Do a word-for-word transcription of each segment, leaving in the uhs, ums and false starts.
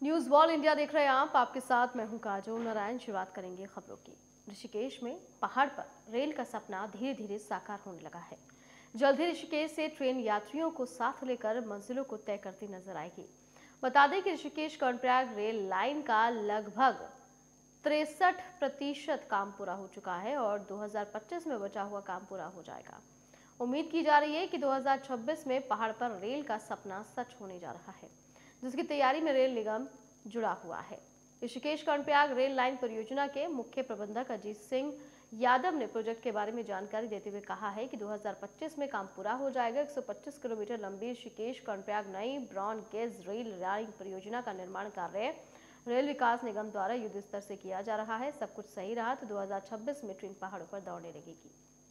News wall India देख रहे हैं आप आपके साथ मैं हूं काजोल नारायण। शुरुआत करेंगे खबरों की। ऋषिकेश में पहाड़ पर रेल का सपना धीरे धीरे साकार होने लगा है। जल्द ही ऋषिकेश से ट्रेन यात्रियों को साथ लेकर मंजिलों को तय करती नजर आएगी। बता दें कि ऋषिकेश कर्णप्रयाग रेल लाइन का लगभग तिरसठ प्रतिशत काम पूरा हो चुका है और दो हज़ार पच्चीस में बचा हुआ काम पूरा हो जाएगा। उम्मीद की जा रही है कि दो हज़ार छब्बीस में पहाड़ पर रेल का सपना सच होने जा रहा है, जिसकी तैयारी में रेल निगम जुड़ा हुआ है। ऋषिकेश कर्णप्रयाग रेल लाइन परियोजना के मुख्य प्रबंधक अजीत सिंह यादव ने प्रोजेक्ट के बारे में जानकारी देते हुए कहा है कि दो हज़ार पच्चीस में काम पूरा हो जाएगा। एक सौ पच्चीस किलोमीटर लंबी ऋषिकेश कर्णप्रयाग नई ब्रॉड गेज रेल लाइन परियोजना का निर्माण कार्य रेल विकास निगम द्वारा युद्ध स्तर से किया जा रहा है। सब कुछ सही रहा तो दो हज़ार छब्बीस में ट्रेन पहाड़ों पर दौड़ने लगेगी।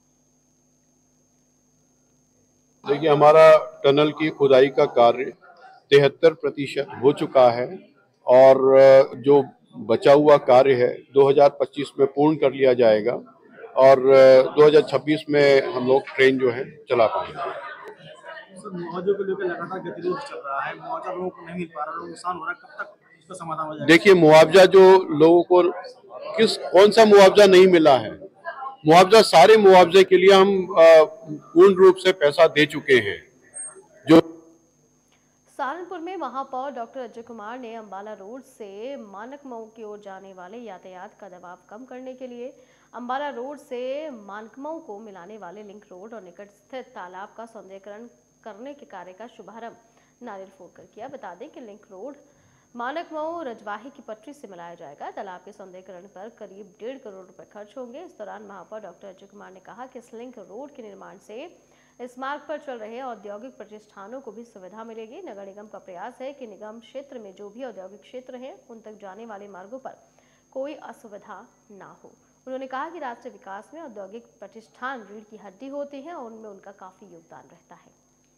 देखिए, हमारा टनल की खुदाई का कार्य तिहत्तर प्रतिशत हो चुका है और जो बचा हुआ कार्य है दो हज़ार पच्चीस में पूर्ण कर लिया जाएगा और दो हज़ार छब्बीस में हम लोग ट्रेन जो है चला पाएंगे। मुआवजे को लेकर लगातार गतिरोध चल रहा है, मुआवजा लोगों को नहीं मिल पा रहा, लोग नुकसान हो रहा है, कब तक इसका समाधान हो जाएगा? देखिए, मुआवजा जो लोगों को किस कौन सा मुआवजा नहीं मिला है, मुआवजा सारे मुआवजे के लिए हम पूर्ण रूप से पैसा दे चुके हैं। जो सहारनपुर में महापौर डॉक्टर अजय कुमार ने अंबाला रोड से मानकमऊ की ओर जाने वाले यातायात का दबाव कम करने के लिए अंबाला रोड से मानकमऊ को मिलाने वाले लिंक रोड और निकट स्थित तालाब का सौंदर्यीकरण करने के कार्य का शुभारंभ नारियल फोड़कर किया। बता दें कि लिंक रोड मानकमऊ रजवाही की पटरी से मिलाया जाएगा। तालाब के सौंदर्यीकरण पर करीब डेढ़ करोड़ रुपए खर्च होंगे। इस दौरान महापौर डॉक्टर अजय कुमार ने कहा कि इस लिंक रोड के निर्माण से इस मार्ग पर चल रहे औद्योगिक प्रतिष्ठानों को भी सुविधा मिलेगी। नगर निगम का प्रयास है कि निगम क्षेत्र में जो भी औद्योगिक क्षेत्र हैं उन तक जाने वाले मार्गों पर कोई असुविधा ना हो। उन्होंने कहा कि राष्ट्रीय विकास में औद्योगिक प्रतिष्ठान रीढ़ की हड्डी होते हैं और उनमें उनका काफी योगदान रहता है।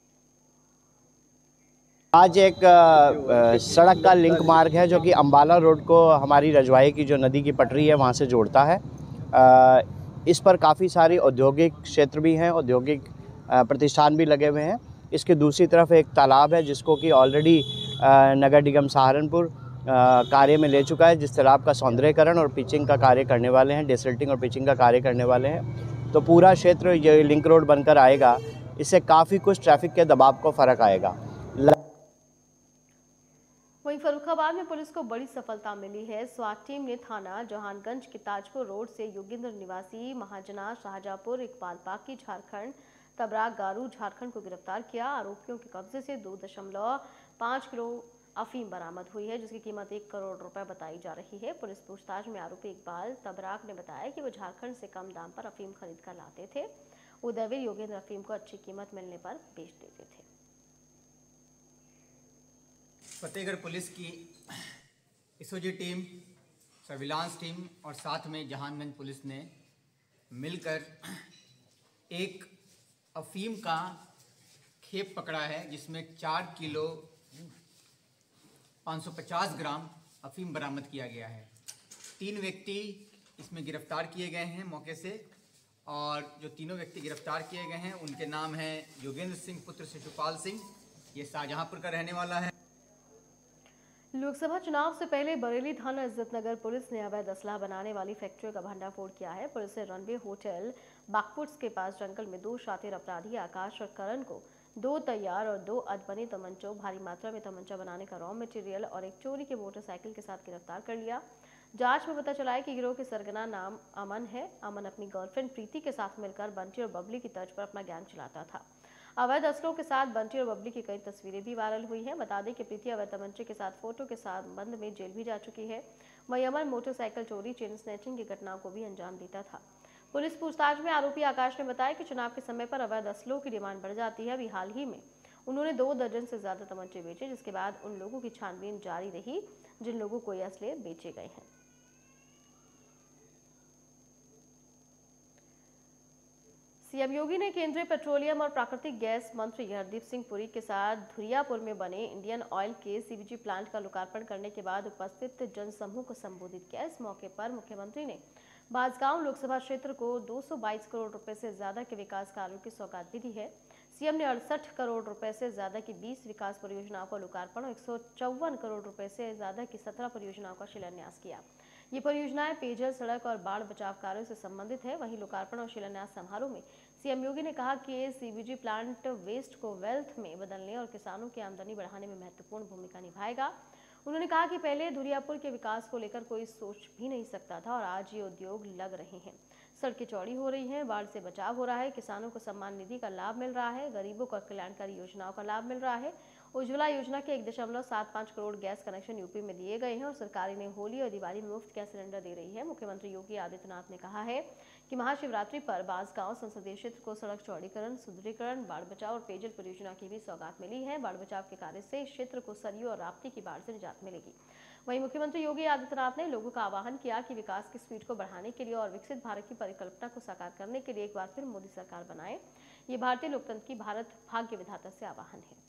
आज एक सड़क का लिंक मार्ग है जो कि अंबाला रोड को हमारी रजवाही की जो नदी की पटरी है वहाँ से जोड़ता है। इस पर काफ़ी सारी औद्योगिक क्षेत्र भी हैं, औद्योगिक प्रतिष्ठान भी लगे हुए हैं। इसके दूसरी तरफ एक तालाब है जिसको कि ऑलरेडी नगर निगम सहारनपुर कार्य में ले चुका है, जिस तालाब का सौंदर्यीकरण और पिचिंग का कार्य करने वाले हैं, डेसल्टिंग और पिचिंग का कार्य करने वाले हैं। तो पूरा क्षेत्र ये लिंक रोड बनकर आएगा, इससे काफ़ी कुछ ट्रैफिक के दबाव को फ़र्क आएगा। वहीं फर्रुखाबाद में पुलिस को बड़ी सफलता मिली है। स्वाट टीम ने थाना जहानगंज के ताजपुर रोड से योगेंद्र निवासी महाजना शाहजहांपुर इकबाल पाकी झारखंड तबराक गारू झारखंड को गिरफ्तार किया। आरोपियों के कब्जे से दो दशमलव पाँच किलो अफीम बरामद हुई है, जिसकी कीमत एक करोड़ रुपए बताई जा रही है। पुलिस पूछताछ में आरोपी इकबाल तबराक ने बताया कि वो झारखंड से कम दाम पर अफीम खरीद कर लाते थे। उदयवीर योगेंद्र अफीम को अच्छी कीमत मिलने पर बेच देते थे। फतेहगढ़ पुलिस की एसओजी टीम, सर्विलांस टीम और साथ में जहानगंज पुलिस ने मिलकर एक अफीम का खेप पकड़ा है, जिसमें चार किलो पाँच सौ पचास ग्राम अफीम बरामद किया गया है। तीन व्यक्ति इसमें गिरफ्तार किए गए हैं मौके से, और जो तीनों व्यक्ति गिरफ्तार किए गए हैं उनके नाम हैं योगेंद्र सिंह पुत्र शिशुपाल सिंह, ये शाहजहांपुर का रहने वाला है। लोकसभा चुनाव से पहले बरेली थाना इज्जतनगर पुलिस ने अवैध असलाह बनाने वाली फैक्ट्री का भंडाफोड़ किया है। पुलिस ने रनवे होटल बागपुट्स के पास जंगल में दो शातिर अपराधी आकाश और करण को दो तैयार और दो अधबनी तमंचों, भारी मात्रा में तमंचा बनाने का रॉ मटेरियल और एक चोरी के मोटरसाइकिल के साथ गिरफ्तार कर लिया। जांच में पता चला है कि गिरोह के सरगना नाम अमन है। अमन अपनी गर्लफ्रेंड प्रीति के साथ मिलकर बंटी और बबली की तर्ज पर अपना गैंग चलाता था। अवैध असलों के साथ बंटी और बबली की कई तस्वीरें भी वायरल हुई हैं। बता दें कि प्रीति अवैध तमंचे के साथ फोटो के संबंध में जेल भी जा चुकी है। वहीं अमन मोटरसाइकिल चोरी, चेन स्नैचिंग की घटनाओं को भी अंजाम देता था। पुलिस पूछताछ में आरोपी आकाश ने बताया कि चुनाव के समय पर अवैध असलों की डिमांड बढ़ जाती है। अभी हाल ही में उन्होंने दो दर्जन से ज्यादा तमंचे बेचे, जिसके बाद उन लोगों की छानबीन जारी रही जिन लोगों को ये असले बेचे गए हैं। सीएम योगी ने केंद्रीय पेट्रोलियम और प्राकृतिक गैस मंत्री हरदीप सिंह पुरी के साथ धुरियापुर में बने इंडियन ऑयल के सीबीजी प्लांट का लोकार्पण करने के बाद उपस्थित जनसमूह को संबोधित किया। इस मौके पर मुख्यमंत्री ने बांसगांव लोकसभा क्षेत्र को दो सौ बाईस करोड़ रुपए से ज्यादा के विकास कार्यों की सौगात भी दी है। सीएम ने अड़सठ करोड़ रुपए से ज्यादा की बीस विकास परियोजनाओं का लोकार्पण और एक सौ चौवन करोड़ रुपए से ज्यादा की सत्रह परियोजनाओं का शिलान्यास किया। ये परियोजनाएं पेयजल, सड़क और बाढ़ बचाव कार्यों से संबंधित है। वहीं लोकार्पण और शिलान्यास समारोह में सीएम योगी ने कहा कि सीबीजी प्लांट वेस्ट को वेल्थ में बदलने और किसानों की आमदनी बढ़ाने में महत्वपूर्ण भूमिका निभाएगा। उन्होंने कहा कि पहले धुरियापुर के विकास को लेकर कोई सोच भी नहीं सकता था और आज ये उद्योग लग रहे हैं। सड़कें चौड़ी हो रही हैं, बाढ़ से बचाव हो रहा है, किसानों को सम्मान निधि का लाभ मिल रहा है, गरीबों को कल्याणकारी योजनाओं का लाभ मिल रहा है। उज्ज्वला योजना के एक दशमलव सात पाँच करोड़ गैस कनेक्शन यूपी में दिए गए हैं और सरकार इन्हें होली और दिवाली में मुफ्त गैस सिलेंडर दे रही है। मुख्यमंत्री योगी आदित्यनाथ ने कहा है कि महाशिवरात्रि पर बांसगांव संसदीय क्षेत्र को सड़क चौड़ीकरण, सुदृढ़ीकरण, बाढ़ बचाव और पेयजल परियोजना की भी सौगात मिली है। बाढ़ बचाव के कार्य से इस क्षेत्र को सरयू और राप्ती की बाढ़ से निजात मिलेगी। वहीं मुख्यमंत्री योगी आदित्यनाथ ने लोगों का आह्वान किया कि विकास की स्पीड को बढ़ाने के लिए और विकसित भारत की परिकल्पना को साकार करने के लिए एक बार फिर मोदी सरकार बनाए। ये भारतीय लोकतंत्र की भारत भाग्य विधाता से आह्वान है।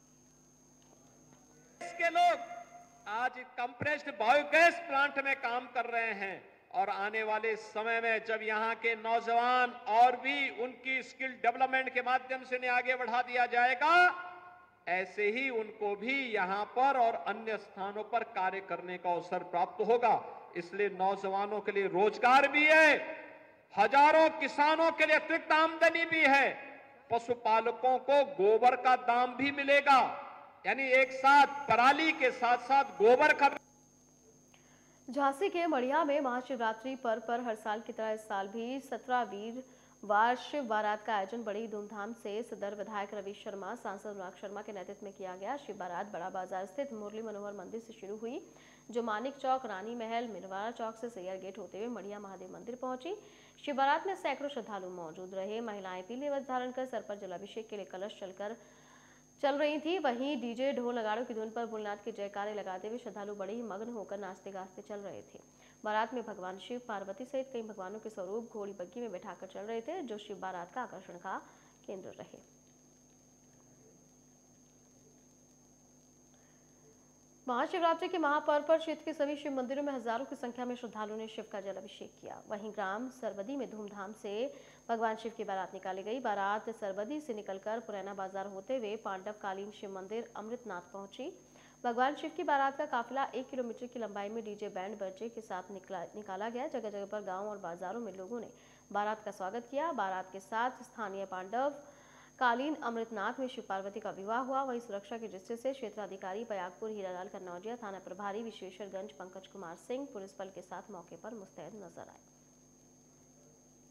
देश के लोग आज कंप्रेस्ड बायोगैस प्लांट में काम कर रहे हैं और आने वाले समय में जब यहाँ के नौजवान और भी उनकी स्किल डेवलपमेंट के माध्यम से उन्हें आगे बढ़ा दिया जाएगा, ऐसे ही उनको भी यहाँ पर और अन्य स्थानों पर कार्य करने का अवसर प्राप्त होगा। इसलिए नौजवानों के लिए रोजगार भी है, हजारों किसानों के लिए अतिरिक्त आमदनी भी है, पशुपालकों को गोबर का दाम भी मिलेगा, यानी एक साथ पराली के साथ साथ गोबर का। झांसी के मड़िया में महाशिवरात्रि पर्व पर हर साल की तरह इस साल भी सत्रह वीर वार शिव बारात का आयोजन बड़ी धूमधाम से सदर विधायक रवि शर्मा, सांसद अनुराग शर्मा के नेतृत्व में किया गया। शिव बारात बड़ा बाजार स्थित मुरली मनोहर मंदिर से शुरू हुई, जो मानिक चौक, रानी महल, मिरवाड़ा चौक से सैयर गेट होते हुए मड़िया महादेव मंदिर पहुंची। शिव बारात में सैकड़ों श्रद्धालु मौजूद रहे। महिलाएं पीले वस्त्र धारण कर सर पर जलाभिषेक के लिए कलश चलकर चल रही थी। वहीं डीजे ढोल नगाड़ों की धुन पर भोलेनाथ के जयकारे लगाते हुए श्रद्धालु बड़े ही मग्न होकर नाचते गाते चल रहे थे। बारात में भगवान शिव, पार्वती सहित कई भगवानों के स्वरूप घोड़ी बग्गी में बैठाकर चल रहे थे, जो शिव बारात का आकर्षण का केंद्र रहे। महाशिवरात्रि के महापर्व पर क्षेत्र के सभी शिव मंदिरों में हजारों की संख्या में श्रद्धालुओं ने शिव का जलाभिषेक किया। वहीं ग्राम सरबदी में धूमधाम से भगवान शिव की बारात निकाली गई। बारात सरबदी से निकलकर पुराना बाजार होते हुए पांडवकालीन शिव मंदिर अमृतनाथ पहुंची। भगवान शिव की बारात का काफिला एक किलोमीटर की लंबाई में डीजे बैंड बाजे के साथ निकला निकाला गया। जगह जगह पर गांव और बाजारों में लोगों ने बारात का स्वागत किया। बारात के साथ स्थानीय पांडव कालीन अमृतनाथ में शिव पार्वती का विवाह हुआ। वहीं सुरक्षा की दृष्टि से क्षेत्राधिकारी बयागपुर हीरालाल कन्नौजिया, थाना प्रभारी विश्वेश्वरगंज पंकज कुमार सिंह पुलिस बल के साथ मौके पर मुस्तैद नजर आए।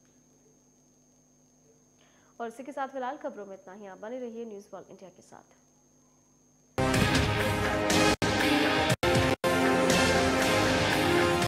और इसी के साथ फिलहाल खबरों में इतना ही। आप बने रहिए न्यूज़ वर्ल्ड इंडिया के साथ।